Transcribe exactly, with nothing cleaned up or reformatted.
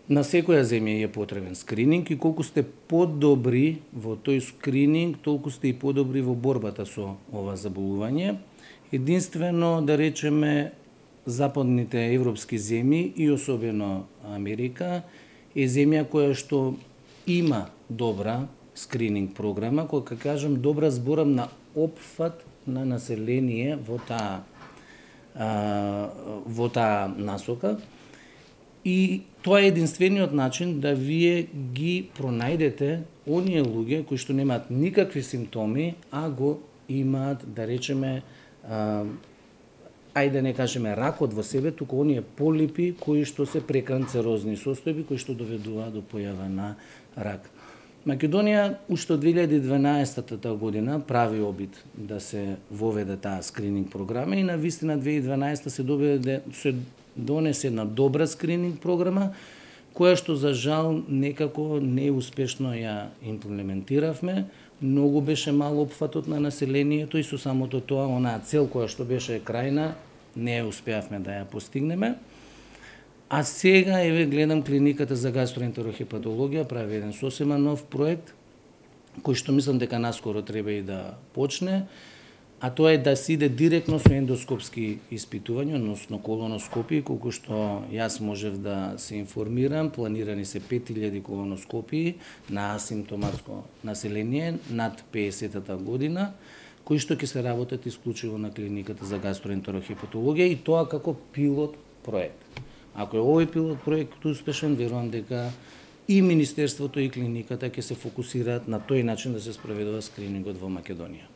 На секоја земја е потребен скрининг и колку сте подобри во тој скрининг, толку сте и подобри во борбата со ова заболување. Единствено, да речеме, западните европски земји и особено Америка е земја која што има добра скрининг програма, кога кажам добра, зборам на опфат на население во таа во таа насока. И тоа е единствениот начин да вие ги пронајдете оние луѓе кои што немаат никакви симптоми, а го имаат, да речеме, а, ајде не кажеме ракот во себе, туку оние полипи кои што се преканцерозни состојби кои што доведуваат до појава на рак. Македонија уште од две илјади и дванаесета година прави обид да се воведе таа скрининг програма и на вистина две илјади и дванаесета се доведе се донесе една добра скрининг програма, која што за жал некако неуспешно ја имплементиравме. Многу беше мал опфатот на населението и со самото тоа, онаа цел која што беше крајна, не ја успеавме да ја постигнеме. А сега, еве, гледам клиниката за гастроентерохепатологија прави еден сосема нов проект, кој што мислам дека наскоро треба и да почне, а тоа е да се иде директно со ендоскопски испитувања, односно колоноскопии, колку што јас можев да се информирам, планирани се пет илјади колоноскопии на асимптоматско население над педесетата година, кои што ќе се работат исклучиво на клиниката за гастроентерохепатологија и тоа како пилот проект. Ако е овој пилот проект успешен, верувам дека и Министерството и клиниката ќе се фокусираат на тој начин да се спроведува скринингот во Македонија.